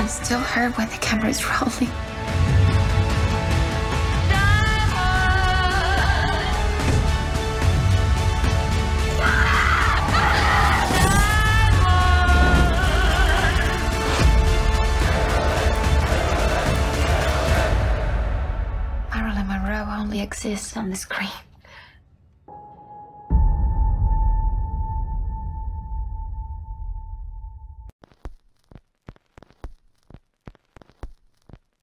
I'm still her when the camera's rolling. Marilyn Monroe only exists on the screen.